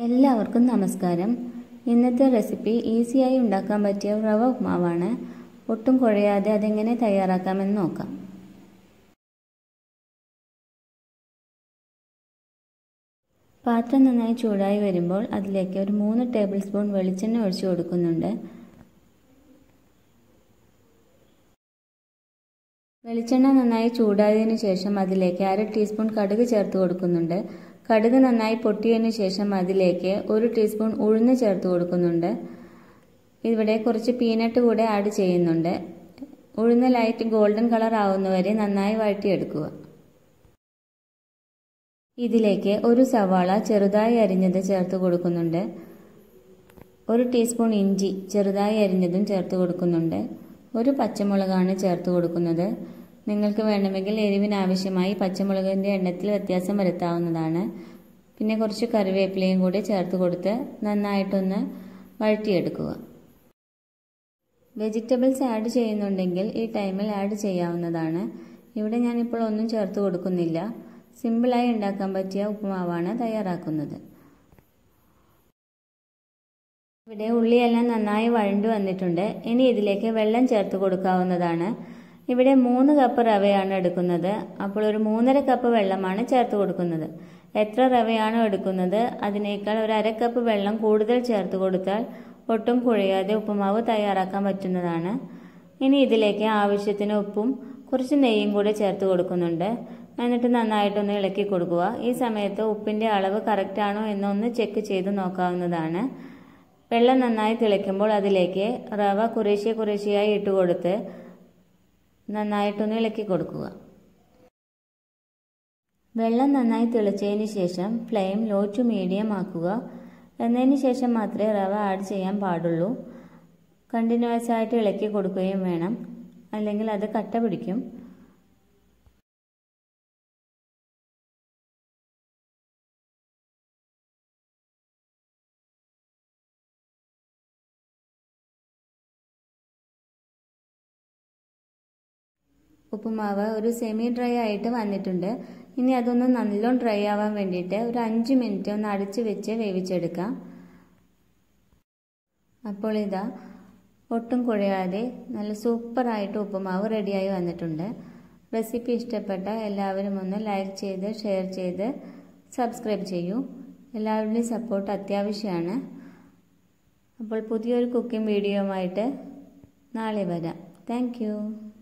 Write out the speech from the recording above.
എല്ലാവർക്കും നമസ്കാരം. ഇന്നത്തെ റെസിപ്പി ഈസിയായി ഉണ്ടാക്കാൻ പറ്റിയ റവ ഉപ്മാവാണ്. ഒട്ടും കുഴയാതെ അതെങ്ങനെ തയ്യാറാക്കാമെന്ന് നോക്കാം. പാത്രം നന്നായി ചൂടായി വരുമ്പോൾ അതിലേക്ക് ഒരു 3 ടേബിൾ സ്പൂൺ വെളിച്ചെണ്ണ ഒഴിച്ചു കൊടുക്കുന്നുണ്ട്. വെളിച്ചെണ്ണ നന്നായി ചൂടായതിനു ശേഷം അതിലേക്ക് 1/2 ടീസ്പൂൺ കടുക് ചേർത്ത് കൊടുക്കുന്നുണ്ട്. കടുക് നന്നായി പൊട്ടിയതിനു ശേഷം അതിലേക്ക് 1 ടീസ്പൂൺ ഉഴുന്ന് ചേർത്ത് കൊടുക്കുന്നുണ്ട്. ഇവിടെ കുറച്ച് പീനട്ട് കൂടെ ആഡ് ചെയ്യുന്നുണ്ട്. ഉഴുന്ന് ലൈറ്റ് ഗോൾഡൻ കളർ ആവുന്നവരെ നന്നായി വഴറ്റിയെടുക്കുക. ഇതിലേക്ക് 1 സവാള ചെറുതായി അരിഞ്ഞത് ചേർത്ത് കൊടുക്കുന്നുണ്ട്. 1 ടീസ്പൂൺ ഇഞ്ചി ചെറുതായി അരിഞ്ഞതും ചേർത്ത് കൊടുക്കുന്നുണ്ട്. 1 പച്ചമുളകാണ് ചേർത്ത് കൊടുക്കുന്നത്. നിങ്ങൾക്ക് വേണമെങ്കിൽ എരിവിന് ആവശ്യമായി പച്ചമുളകിൻ്റെ എണ്ണത്തിൽ വ്യത്യാസം വരുത്താവുന്നതാണ്. പിന്നെ കുറച്ച് കറിവേപ്പിലയും കൂടി ചേർത്ത് കൊടുത്ത് നന്നായിട്ടൊന്ന് വഴറ്റിയെടുക്കുക. വെജിറ്റബിൾസ് ആഡ് ചെയ്യുന്നുണ്ടെങ്കിൽ ഈ ടൈമിൽ ആഡ് ചെയ്യാവുന്നതാണ്. ഇവിടെ ഞാനിപ്പോൾ ഒന്നും ചേർത്ത് കൊടുക്കുന്നില്ല. സിമ്പിളായി ഉണ്ടാക്കാൻ പറ്റിയ ഉപ്പുമാവാണ് തയ്യാറാക്കുന്നത്. ഇവിടെ ഉള്ളിയെല്ലാം നന്നായി വഴണ്ടു വന്നിട്ടുണ്ട്. ഇനി ഇതിലേക്ക് വെള്ളം ചേർത്ത് കൊടുക്കാവുന്നതാണ്. ഇവിടെ 3 കപ്പ് റവയാണ് എടുക്കുന്നത്. അപ്പോൾ ഒരു 3.5 കപ്പ് വെള്ളമാണ് ചേർത്ത് കൊടുക്കുന്നത്. എത്ര റവയാണോ എടുക്കുന്നത് അതിനേക്കാൾ ഒരു 1/2 കപ്പ് വെള്ളം കൂടുതൽ ചേർത്ത് കൊടുത്താൽ ഒട്ടും കുഴയാതെ ഉപ്പുമാവ് തയ്യാറാക്കാൻ പറ്റുന്നതാണ്. ഇനി ഇതിലേക്ക് ആവശ്യത്തിന് ഉപ്പും കുറച്ച് നെയ്യും കൂടി ചേർത്ത് കൊടുക്കുന്നുണ്ട്. എന്നിട്ട് നന്നായിട്ടൊന്ന് ഇളക്കി കൊടുക്കുക. ഈ സമയത്ത് ഉപ്പിൻ്റെ അളവ് കറക്റ്റ് ആണോ എന്നൊന്ന് ചെക്ക് ചെയ്ത് നോക്കാവുന്നതാണ്. വെള്ളം നന്നായി തിളയ്ക്കുമ്പോൾ അതിലേക്ക് റവ കുറേശ്ശെയായി ഇട്ട് കൊടുത്ത് നന്നായിട്ടൊന്ന് ഇളക്കി കൊടുക്കുക. വെള്ളം നന്നായി തിളച്ചതിന് ശേഷം ഫ്ലെയിം ലോ ടു മീഡിയം ആക്കുക. എന്നതിന് ശേഷം മാത്രമേ റവ ആഡ് ചെയ്യാൻ പാടുള്ളൂ. കണ്ടിന്യൂസ് ആയിട്ട് ഇളക്കി കൊടുക്കുകയും വേണം, അല്ലെങ്കിൽ അത് കട്ട പിടിക്കും. ഉപ്പുമാവ് ഒരു സെമി ഡ്രൈ ആയിട്ട് വന്നിട്ടുണ്ട്. ഇനി അതൊന്ന് നല്ലോണം ഡ്രൈ ആവാൻ വേണ്ടിയിട്ട് ഒരു 5 മിനിറ്റ് ഒന്ന് അടച്ചു വെച്ച് വേവിച്ചെടുക്കാം. അപ്പോൾ ഇതാ ഒട്ടും കുഴയാതെ നല്ല സൂപ്പറായിട്ട് ഉപ്പുമാവ് റെഡിയായി വന്നിട്ടുണ്ട്. റെസിപ്പി ഇഷ്ടപ്പെട്ട എല്ലാവരും ഒന്ന് ലൈക്ക് ചെയ്ത് ഷെയർ ചെയ്ത് സബ്സ്ക്രൈബ് ചെയ്യൂ. എല്ലാവരുടെയും സപ്പോർട്ട് അത്യാവശ്യമാണ്. അപ്പോൾ പുതിയൊരു കുക്കിംഗ് വീഡിയോയുമായിട്ട് നാളെ വരാം. Thank U.